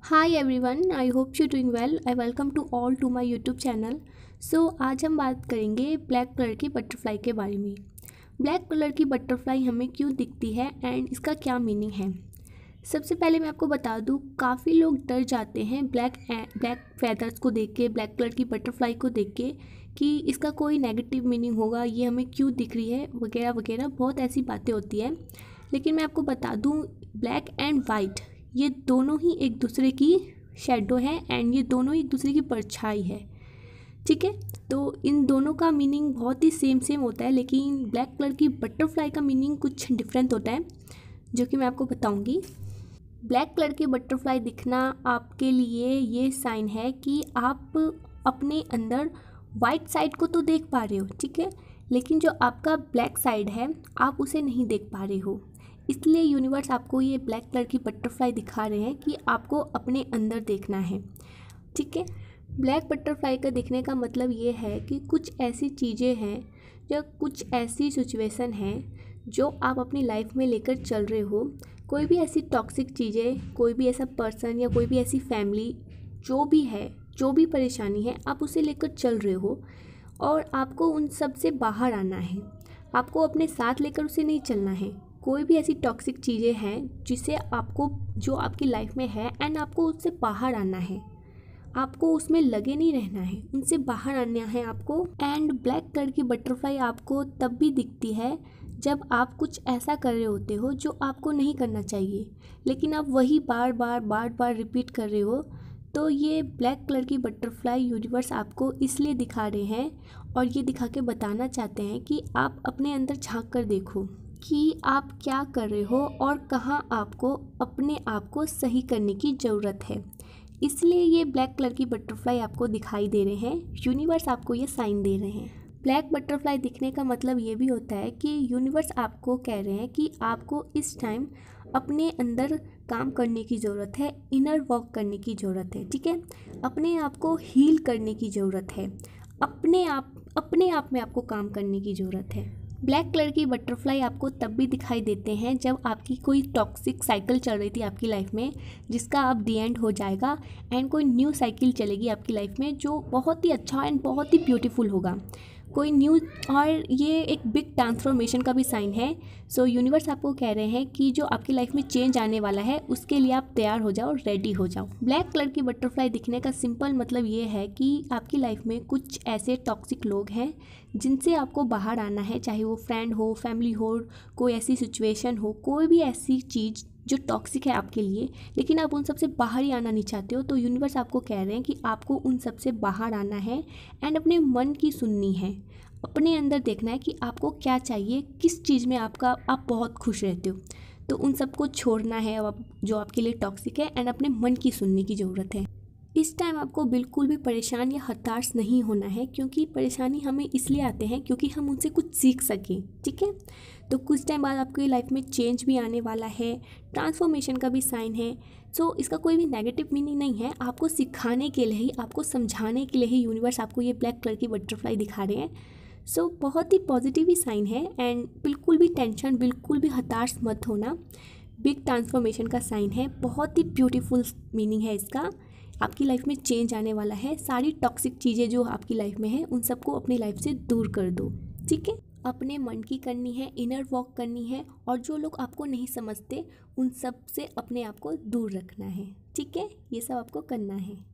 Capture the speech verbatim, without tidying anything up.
Hi everyone, I hope you doing well. I welcome to all to my YouTube channel. So आज हम बात करेंगे black colour की butterfly के बारे में। ब्लैक कलर की बटरफ्लाई हमें क्यों दिखती है एंड इसका क्या मीनिंग है। सबसे पहले मैं आपको बता दूं, काफ़ी लोग डर जाते हैं ब्लैक ब्लैक फैदर्स को देख के, ब्लैक कलर की बटरफ्लाई को देख के कि इसका कोई नेगेटिव मीनिंग होगा, ये हमें क्यों दिख रही है वगैरह वगैरह, बहुत ऐसी बातें होती हैं। लेकिन मैं आपको बता दूं, ब्लैक एंड वाइट ये दोनों ही एक दूसरे की शेडो है एंड ये दोनों एक दूसरे की परछाई है। ठीक है, तो इन दोनों का मीनिंग बहुत ही सेम सेम होता है, लेकिन ब्लैक कलर की बटरफ्लाई का मीनिंग कुछ डिफरेंट होता है, जो कि मैं आपको बताऊंगी। ब्लैक कलर की बटरफ्लाई दिखना आपके लिए ये साइन है कि आप अपने अंदर वाइट साइड को तो देख पा रहे हो, ठीक है, लेकिन जो आपका ब्लैक साइड है आप उसे नहीं देख पा रहे हो। इसलिए यूनिवर्स आपको ये ब्लैक कलर की बटरफ्लाई दिखा रहे हैं कि आपको अपने अंदर देखना है। ठीक है, ब्लैक बटरफ्लाई का दिखने का मतलब ये है कि कुछ ऐसी चीज़ें हैं या कुछ ऐसी सिचुएशन हैं जो आप अपनी लाइफ में लेकर चल रहे हो। कोई भी ऐसी टॉक्सिक चीज़ें, कोई भी ऐसा पर्सन या कोई भी ऐसी फैमिली, जो भी है, जो भी परेशानी है, आप उसे लेकर चल रहे हो और आपको उन सब से बाहर आना है। आपको अपने साथ लेकर उसे नहीं चलना है। कोई भी ऐसी टॉक्सिक चीज़ें हैं जिसे आपको, जो आपकी लाइफ में है एंड आपको उससे बाहर आना है। आपको उसमें लगे नहीं रहना है, उनसे बाहर आना है आपको। एंड ब्लैक कलर की बटरफ्लाई आपको तब भी दिखती है जब आप कुछ ऐसा कर रहे होते हो जो आपको नहीं करना चाहिए, लेकिन आप वही बार बार बार बार रिपीट कर रहे हो। तो ये ब्लैक कलर की बटरफ्लाई यूनिवर्स आपको इसलिए दिखा रहे हैं और ये दिखा के बताना चाहते हैं कि आप अपने अंदर झांक कर देखो कि आप क्या कर रहे हो और कहाँ आपको अपने आप को सही करने की ज़रूरत है। इसलिए ये ब्लैक कलर की बटरफ्लाई आपको दिखाई दे रहे हैं, यूनिवर्स आपको ये साइन दे रहे हैं। ब्लैक बटरफ्लाई दिखने का मतलब ये भी होता है कि यूनिवर्स आपको कह रहे हैं कि आपको इस टाइम अपने अंदर काम करने की ज़रूरत है, इनर वर्क करने की ज़रूरत है। ठीक है, अपने आप को हील करने की ज़रूरत है, अपने आप अपने आप में आपको काम करने की ज़रूरत है। ब्लैक कलर की बटरफ्लाई आपको तब भी दिखाई देते हैं जब आपकी कोई टॉक्सिक साइकिल चल रही थी आपकी लाइफ में, जिसका अब दी एंड हो जाएगा एंड कोई न्यू साइकिल चलेगी आपकी लाइफ में जो बहुत ही अच्छा एंड बहुत ही ब्यूटीफुल होगा। कोई न्यू, और ये एक बिग ट्रांसफॉर्मेशन का भी साइन है। सो यूनिवर्स आपको कह रहे हैं कि जो आपकी लाइफ में चेंज आने वाला है उसके लिए आप तैयार हो जाओ, रेडी हो जाओ। ब्लैक कलर की बटरफ्लाई दिखने का सिंपल मतलब ये है कि आपकी लाइफ में कुछ ऐसे टॉक्सिक लोग हैं जिनसे आपको बाहर आना है, चाहे वो फ्रेंड हो, फैमिली हो, कोई ऐसी सिचुएशन हो, कोई भी ऐसी चीज़ जो टॉक्सिक है आपके लिए, लेकिन आप उन सब से बाहर ही आना नहीं चाहते हो। तो यूनिवर्स आपको कह रहे हैं कि आपको उन सब से बाहर आना है एंड अपने मन की सुननी है, अपने अंदर देखना है कि आपको क्या चाहिए, किस चीज़ में आपका आप बहुत खुश रहते हो। तो उन सबको छोड़ना है अब, जो आपके लिए टॉक्सिक है, एंड अपने मन की सुनने की ज़रूरत है। इस टाइम आपको बिल्कुल भी परेशान या हताश नहीं होना है, क्योंकि परेशानी हमें इसलिए आते हैं क्योंकि हम उनसे कुछ सीख सकें। ठीक है, तो कुछ टाइम बाद आपकी लाइफ में चेंज भी आने वाला है, ट्रांसफॉर्मेशन का भी साइन है। सो इसका कोई भी नेगेटिव मीनिंग नहीं है, आपको सिखाने के लिए ही, आपको समझाने के लिए ही यूनिवर्स आपको ये ब्लैक कलर की बटरफ्लाई दिखा रहे हैं। सो बहुत ही पॉजिटिव ही साइन है एंड बिल्कुल भी टेंशन, बिल्कुल भी हताश मत होना। बिग ट्रांसफॉर्मेशन का साइन है, बहुत ही ब्यूटीफुल मीनिंग है इसका। आपकी लाइफ में चेंज आने वाला है, सारी टॉक्सिक चीज़ें जो आपकी लाइफ में है उन सबको अपनी लाइफ से दूर कर दो। ठीक है, अपने मन की करनी है, इनर वॉक करनी है, और जो लोग आपको नहीं समझते उन सब से अपने आप को दूर रखना है। ठीक है, ये सब आपको करना है।